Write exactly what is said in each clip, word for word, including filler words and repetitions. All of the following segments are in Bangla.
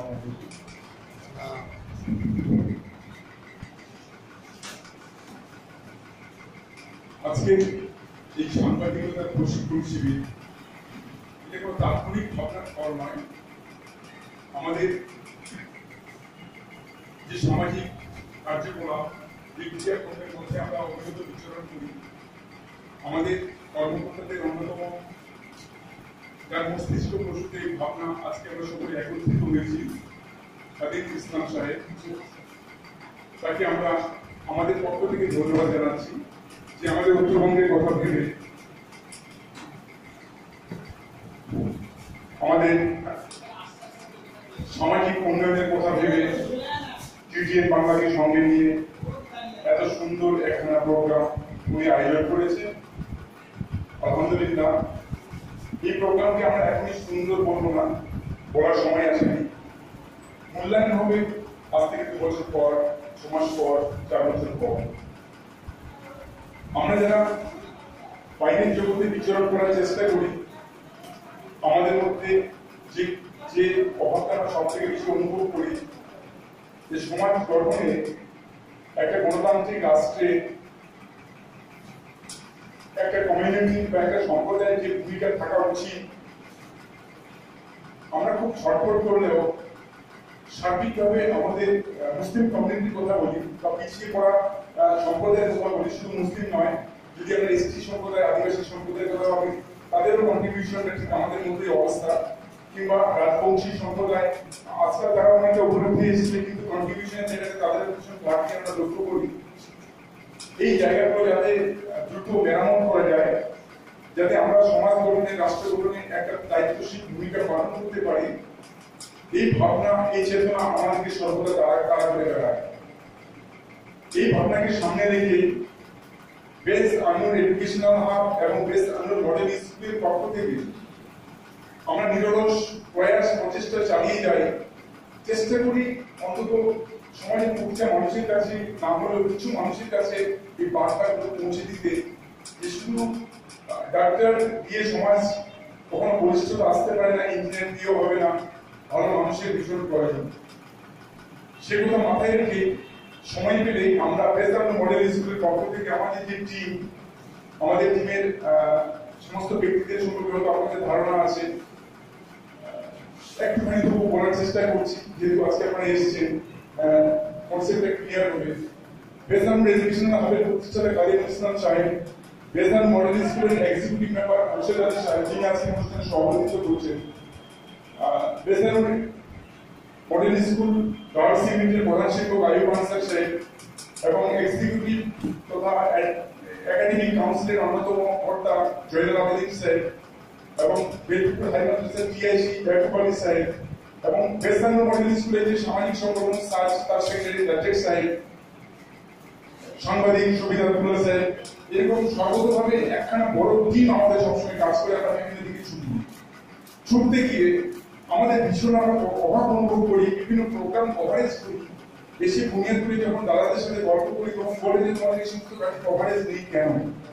আজকে এই সাংবাদিকতার প্রশিক্ষণ শিবির এটা কোনো তাৎক্ষণিক ঘটনার ফল নয়। আমাদের যে সামাজিক কার্যকলাপ এই ক্রিয়াকর্মের মধ্যে আমরা অভিজ্ঞতা বিচরণ করি, আমাদের কর্মকর্তাদের অন্যতম যার মস্তিষ্ক প্রসূত এই ভাবনা আজকে আমরা সকলে একত্রিত হয়েছি, তাদের ইসলাম সাহেব, তাকে আমরা আমাদের পক্ষ থেকে ধন্যবাদ জানাচ্ছি যে আমাদের উত্তরবঙ্গের কথা ভেবে আমাদের সামাজিক উন্নয়নের কথা ভেবে টিটিএন বাংলাকে সঙ্গে নিয়ে এত সুন্দর একখানা প্রোগ্রাম উনি আয়োজন করেছে। আলহামদুলিল্লাহ, এই প্রোগ্রামকে আমরা এখনই সুন্দর বলবো না, বলার সময় আসেনি। মূল্যায়ন হবে আজ থেকে দু বছর পর, ছ মাস পর, চার বছর পর। আমরা যারা বাইরের জগতে বিচরণ করার চেষ্টা করি, আমাদের মধ্যে যে যে অভাবটা আমরা সব থেকে বেশি অনুভব করি যে সমাজ গঠনে একটা গণতান্ত্রিক রাষ্ট্রে একটা কমিউনিটি বা একটা সম্প্রদায়ের যে ভূমিকা থাকা উচিত, আমরা খুব ছটফট করলেও সার্বিকভাবে আমাদের মুসলিম কমিউনিটির কথা বলি বা পিছিয়ে পড়া সম্প্রদায়ের কথা বলি, শুধু মুসলিম নয়, যদি আমরা এসটি সম্প্রদায়, আদিবাসী সম্প্রদায়ের কথা ভাবি, তাদেরও কন্ট্রিবিউশনটা ঠিক আমাদের মধ্যেই অবস্থা, কিংবা রাজবংশী সম্প্রদায় আজকাল তারা অনেকটা উপলব্ধি এসেছে, কিন্তু কন্ট্রিবিউশনের জায়গাতে তাদের ভীষণ ঘাটতি আমরা লক্ষ্য করি। এই জায়গাগুলো যাতে দ্রুত মেরামত করা যায়, যাতে আমরা সমাজ গঠনে, রাষ্ট্র গঠনে একটা দায়িত্বশীল ভূমিকা পালন করতে পারি, এই ভাবনা, এই চেতনা আমাদেরকে সর্বদা তারা তারা করে বেড়ায়। এই ভাবনাকে সামনে রেখে বেস্ট আনুর এডুকেশনাল হাব এবং বেস্ট আনুর মডেল স্কুলের পক্ষ থেকে আমরা নিরলস প্রয়াস প্রচেষ্টা চালিয়ে যাই, চেষ্টা করি অন্তত সমাজের প্রতিটা মানুষের কাছে, না হলেও কিছু মানুষের কাছে এই বার্তাগুলো পৌঁছে দিতে, যে শুধু ডাক্তার দিয়ে সমাজ কখনো পরিষ্কার আসতে পারে না, ইঞ্জিনিয়ার দিয়েও হবে না, ভালো মানুষের ভীষণ প্রয়োজন। সে কথা মাথায় রেখে সময় পেলে আমরা বেস্ট মডেল স্কুলের পক্ষ থেকে আমাদের যে টিম, আমাদের টিমের সমস্ত ব্যক্তিদের সম্পর্কে হয়তো আমাদের ধারণা আছে, একটুখানি তবু বলার চেষ্টা করছি, যেহেতু আজকে আপনারা এসেছেন, কনসেপ্টটা ক্লিয়ার হবে। বেস্ট এডুকেশনাল হাবের প্রতিষ্ঠাতা কাদির ইসলাম সাহেব, বেস্ট মডেল স্কুলের এক্সিকিউটিভ মেম্বার মোর্শেদ আলী সাহেব, যিনি আজকে অনুষ্ঠানে সভাপতিত্ব করছেন, বেস্ট মডেল স্কুল গার্লস ইউনিটের প্রধান শিক্ষক আয়ুব আনসার সাহেব এবং এক্সিকিউটিভ তথা একাডেমিক কাউন্সিলের অন্যতম কর্তা জয়নুল আবেদিন সাহেব এবং বেলপুর হাই মাদ্রাসার টিআইসি ইয়াকুব আলী সাহেব এবং বেস্ট মডেল স্কুলের যে সামাজিক সংগঠন সাজ, তার সেক্রেটারি রাজেশ সাহেব, সাংবাদিক সুবিধা আব্দুল্লাহ সাহেব, এরকম সর্বতভাবে একখানা বড় টিম আমাদের সবসময় কাজ করে। আমরা বিভিন্ন দিকে ছুটি, ছুটতে গিয়ে আমাদের ভীষণ আমরা অভাব অনুভব করি, বিভিন্ন প্রোগ্রাম কভারেজ করি, বেশি বুনিয়াদ করে যখন দাদাদের সাথে গল্প করি তখন বলে যে তোমাদের এই সমস্ত কাজে কভারেজ নেই কেন।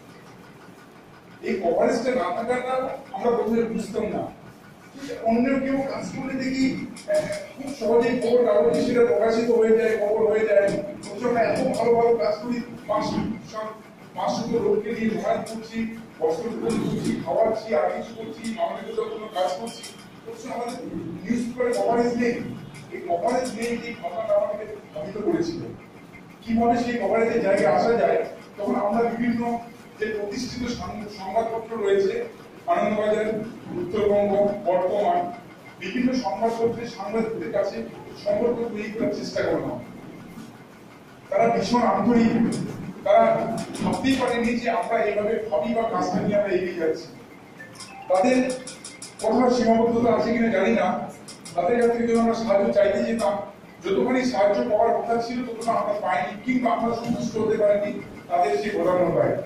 এই কভারেজটা না থাকার না আমরা প্রথমে বুঝতাম না, অন্য কেউ কাজ করলে দেখি খুব সহজেই খবর কাগজে সেটা প্রকাশিত হয়ে যায়, খবর হয়ে যায়, আমরা এত ভালো ভালো কাজ করি, পাঁচশো পাঁচশো লোককে নিয়ে জমায়েত করছি, বস্ত্র বিতরণ করছি, খাওয়াচ্ছি, আর কিছু করছি, মানবিকতার জন্য কাজ করছি, আমাদের নিউজ পেপারে কভারেজ নেই। এই কভারেজ নেই, এই ভাবনাটা আমাকে প্রভাবিত করেছিল। কিভাবে সেই কভারেজের জায়গায় আসা যায়, তখন আমরা বিভিন্ন যে প্রতিষ্ঠিত সংবাদপত্র রয়েছে, আনন্দবাজার, উত্তরবঙ্গ, বর্তমান, বিভিন্ন সংবাদপত্রের সাংবাদিকদের কাছে সম্পর্ক তৈরি করার চেষ্টা করলাম। তারা ভীষণ আন্তরিক, তারা ভাবতেই পারেনি যে আমরা এইভাবে ভাবি বা কাজটা নিয়ে আমরা এগিয়ে যাচ্ছি। তাদের কথার সীমাবদ্ধতা আছে কিনা জানি না, তাদের কাছ থেকে আমরা সাহায্য চাইতে যেতাম, যতখানি সাহায্য পাওয়ার কথা ছিল ততটা আমরা পাইনি, কিংবা আমরা সন্তুষ্ট হতে পারিনি তাদের সেই প্রধানতায়।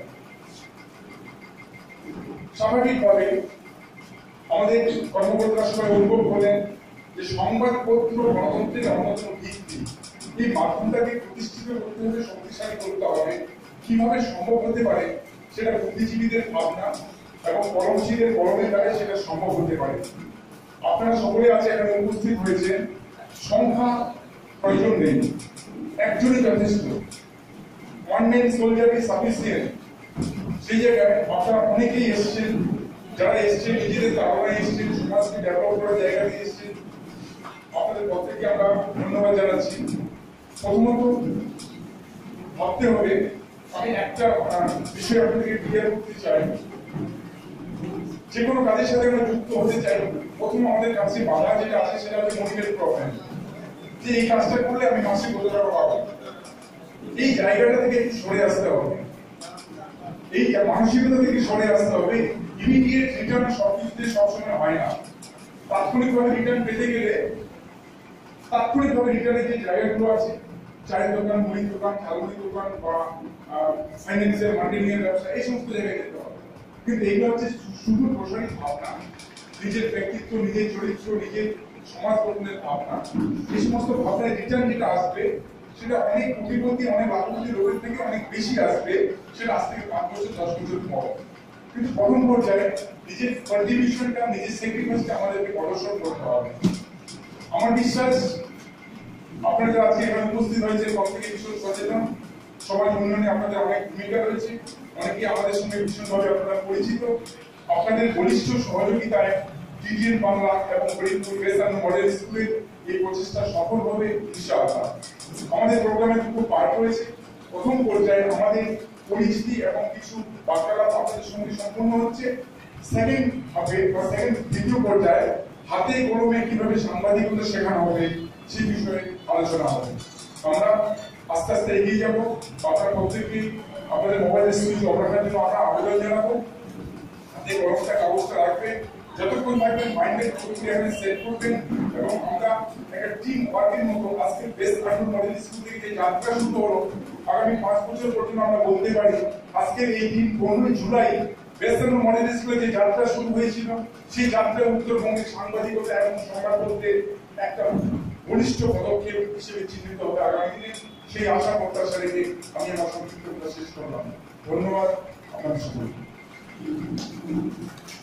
স্বাভাবিকভাবে আমাদের কর্মকর্তারা সবাই অনুভব করেন যে সংবাদপত্র গণতন্ত্রের অন্যতম ভিত্তি, এই মাধ্যমটাকে প্রতিষ্ঠিত করতে হলে, শক্তিশালী করতে হবে। কিভাবে সম্ভব হতে পারে সেটা বুদ্ধিজীবীদের ভাবনা এবং কলমশীলের কলমের দ্বারা সেটা সম্ভব হতে পারে। আপনারা সকলে আছে এখানে উপস্থিত হয়েছেন, সংখ্যা প্রয়োজন নেই, একজনই যথেষ্ট। One man soldier is sufficient. সেই জায়গায় আপনারা অনেকেই এসেছেন, যারা এসেছেন নিজেদের ধারণায় এসেছেন, সমাজকে ডেভেলপ করার জায়গা দিয়ে এসেছেন, আপনাদের প্রত্যেককে আমরা ধন্যবাদ জানাচ্ছি। প্রথমত ভাবতে হবে, আমি একটা বিষয় আপনাদেরকে ক্লিয়ার করতে চাই, যে কোনো কাজের সাথে আমরা যুক্ত হতে চাই, প্রথম আমাদের কাছে বাধা যেটা আছে সেটা হচ্ছে মনিটারি প্রবলেম, যে এই কাজটা করলে আমি মাসে কত টাকা পাবো। এই জায়গাটা থেকে একটু সরে আসতে হবে, এই মানসিকতা থেকে সরে আসতে হবে। ইমিডিয়েট রিটার্ন সবকিছুতে সবসময় হয় না। তাৎক্ষণিকভাবে রিটার্ন পেতে গেলে তাৎক্ষণিকভাবে রিটার্নের যে জায়গাগুলো আছে, চায়ের দোকান, মুড়ির দোকান, ঝালমুড়ির দোকান বা ফাইন্যান্সিয়াল মার্কেটিংয়ের ব্যবসা, এই সমস্ত জায়গায় যেতে হবে। কিন্তু এগুলো হচ্ছে শুধু প্রসারিত ভাবনা, নিজের ব্যক্তিত্ব, নিজের চরিত্র, নিজের সমাজ গঠনের ভাবনা। এই সমস্ত ভাবনায় রিটার্ন যেটা আসবে সেটা অনেক কোটিপতি, অনেক লাখপতি লোকের থেকে অনেক বেশি আসবে, সেটা আজ থেকে পাঁচ বছর দশ বছর পর। কিন্তু প্রথম পর্যায়ে নিজের কন্ট্রিবিউশনটা, নিজের স্যাক্রিফাইসটা আমাদেরকে প্রদর্শন করতে হবে। আমার বিশ্বাস আপনারা যারা আজকে এখানে উপস্থিত হয়েছে প্রত্যেকে ভীষণ সচেতন, সমাজ উন্নয়নে আপনাদের অনেক ভূমিকা রয়েছে, অনেকেই আমাদের সঙ্গে ভীষণভাবে আপনারা পরিচিত। আপনাদের বলিষ্ঠ সহযোগিতায় টিডিএন বাংলা এবং হরিপুর রাসনাউল মডেল স্কুলের এই প্রচেষ্টা সফল হবে ইনশাআল্লাহ। আমাদের প্রোগ্রামে দুটো পার্ট রয়েছে। প্রথম পর্যায়ে আমাদের পরিচিতি এবং কিছু বার্তালাপ আপনাদের সঙ্গে সম্পন্ন হচ্ছে। সেকেন্ড হবে বা সেকেন্ড দ্বিতীয় পর্যায়ে হাতে কলমে কিভাবে সাংবাদিকতা শেখানো হবে সেই বিষয়ে আলোচনা হবে। আমরা আস্তে আস্তে এগিয়ে যাবো। আপনারা প্রত্যেককে আপনাদের মোবাইলের সুইচ অফ রাখার জন্য আমরা আবেদন জানাবো। হাতে কলমটা কাগজটা রাখবেন, যতক্ষণ থাকবেন মাইন্ডের প্রক্রিয়া সেট করবেন এবং আমরা একটা টিম ওয়ার্কের মতো আজকে বেস্ট আর্টুর মডেল স্কুল থেকে যে যাত্রা শুরু হলো, আগামী পাঁচ বছর পর্যন্ত আমরা বলতে পারি আজকের এই দিন পনেরোই জুলাই বেস্ট আর্টুর মডেল স্কুলে যে যাত্রা শুরু হয়েছিল, সেই যাত্রা উত্তরবঙ্গের সাংবাদিকতা এবং সংবাদপত্রের একটা বলিষ্ঠ পদক্ষেপ হিসেবে চিহ্নিত হবে আগামী দিনে। সেই আশা প্রত্যাশা রেখে আমি আমার সংক্ষিপ্ত শেষ করলাম। ধন্যবাদ আপনাদের সকলকে।